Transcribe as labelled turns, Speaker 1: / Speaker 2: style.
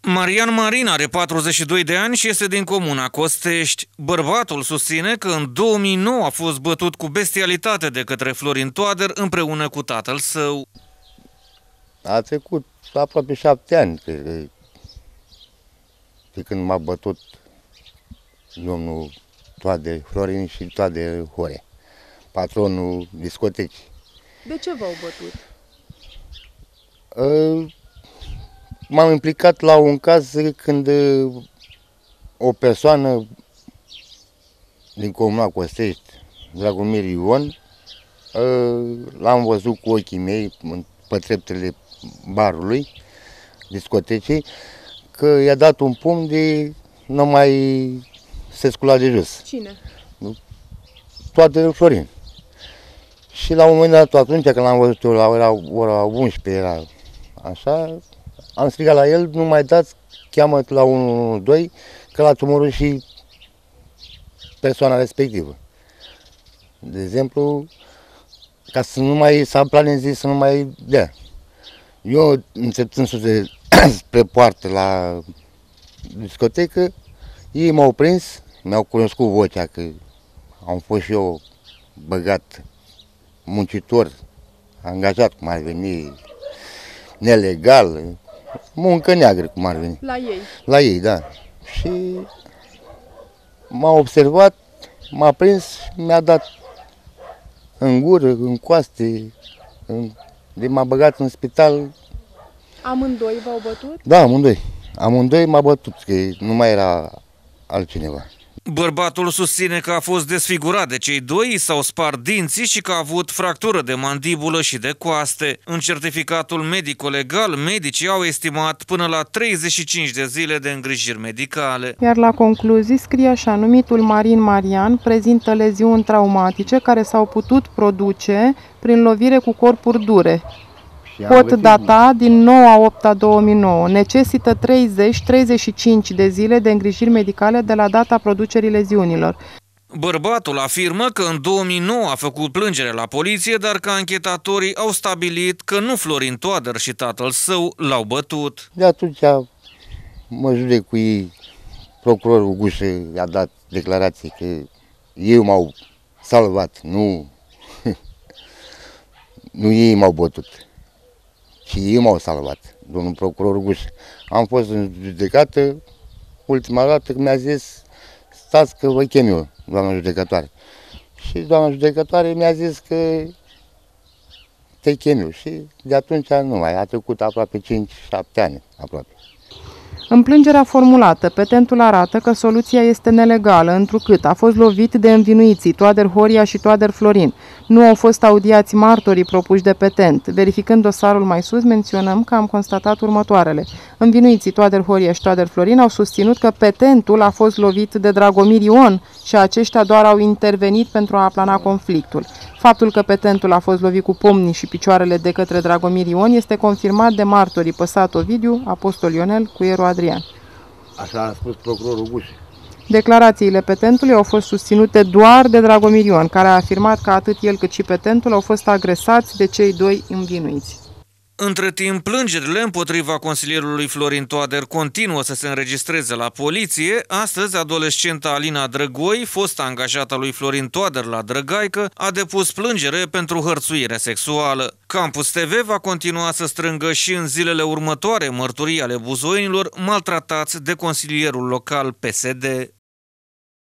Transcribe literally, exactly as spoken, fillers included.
Speaker 1: Marian Marin are patruzeci și doi de ani și este din comuna Costești. Bărbatul susține că în două mii nouă a fost bătut cu bestialitate de către Florin Toader împreună cu tatăl său.
Speaker 2: A trecut aproape șapte ani de, de când m-a bătut domnul Toader Florin și Toader Horea, patronul discotecii.
Speaker 3: De ce v-au bătut?
Speaker 2: Uh, M-am implicat la un caz când o persoană din comuna Costești, Dragomir Ion, l-am văzut cu ochii mei pe treptele barului, discotecii, că i-a dat un pumn de nu mai se scula de jos.
Speaker 3: Cine?
Speaker 2: Toader Florin. Și la un moment dat, atunci când l-am văzut eu, la ora, ora unsprezece, era așa, am strigat la el, nu mai dați, cheamă la unu unu doi, că l-ați omorât și persoana respectivă. De exemplu, ca să nu mai, să am plane zi, să nu mai dea. Eu, înțeptând sus de spre poartă la discotecă, ei m-au prins, mi-au cunoscut vocea, că am fost și eu băgat muncitor, angajat, cum ar veni, nelegal, muncă neagră, cum ar veni.
Speaker 3: La ei?
Speaker 2: La ei, da. Și m-a observat, m-a prins, mi-a dat în gură, în coaste, în... de m-a băgat în spital.
Speaker 3: Amândoi v-au bătut?
Speaker 2: Da, amândoi. Amândoi m-a bătut, că nu mai era altcineva.
Speaker 1: Bărbatul susține că a fost desfigurat de cei doi, s-au spart dinții și că a avut fractură de mandibulă și de coaste. În certificatul medico-legal, medicii au estimat până la treizeci și cinci de zile de îngrijiri medicale.
Speaker 4: Iar la concluzii scrie așa: numitul Marin Marian prezintă leziuni traumatice care s-au putut produce prin lovire cu corpuri dure. Pot data din nouă a opta a două mii nouă. Necesită treizeci treizeci și cinci de zile de îngrijiri medicale de la data producerii leziunilor.
Speaker 1: Bărbatul afirmă că în două mii nouă a făcut plângere la poliție, dar că anchetatorii au stabilit că nu Florin Toader și tatăl său l-au bătut.
Speaker 2: De atunci mă judec cu ei. Procurorul Gușă i-a dat declarație că ei m-au salvat, nu, nu ei m-au bătut. Și ei m-au salvat, domnul procuror Guș. Am fost în judecată, ultima dată mi-a zis, stați că vă chem eu, doamna judecătoare. Și doamna judecătoare mi-a zis că te chem eu. Și de atunci nu mai, a trecut aproape cinci șapte ani, aproape.
Speaker 4: În plângerea formulată, petentul arată că soluția este nelegală, întrucât a fost lovit de învinuiții Toader Horea și Toader Florin. Nu au fost audiați martorii propuși de petent. Verificând dosarul mai sus, menționăm că am constatat următoarele. Învinuiții Toader Horea și Toader Florin au susținut că petentul a fost lovit de Dragomir Ion și aceștia doar au intervenit pentru a aplana conflictul. Faptul că petentul a fost lovit cu pumnii și picioarele de către Dragomir Ion este confirmat de martorii Păsat Ovidiu, Apostol Ionel, Cuieru Adrian.
Speaker 2: Așa a spus procurorul Guș.
Speaker 4: Declarațiile petentului au fost susținute doar de Dragomir Ion, care a afirmat că atât el cât și petentul au fost agresați de cei doi învinuiți.
Speaker 1: Între timp, plângerile împotriva consilierului Florin Toader continuă să se înregistreze la poliție. Astăzi, adolescenta Alina Drăgoi, fosta angajată a lui Florin Toader la Drăgaică, a depus plângere pentru hărțuire sexuală. Campus T V va continua să strângă și în zilele următoare mărturii ale buzoienilor maltratați de consilierul local P S D.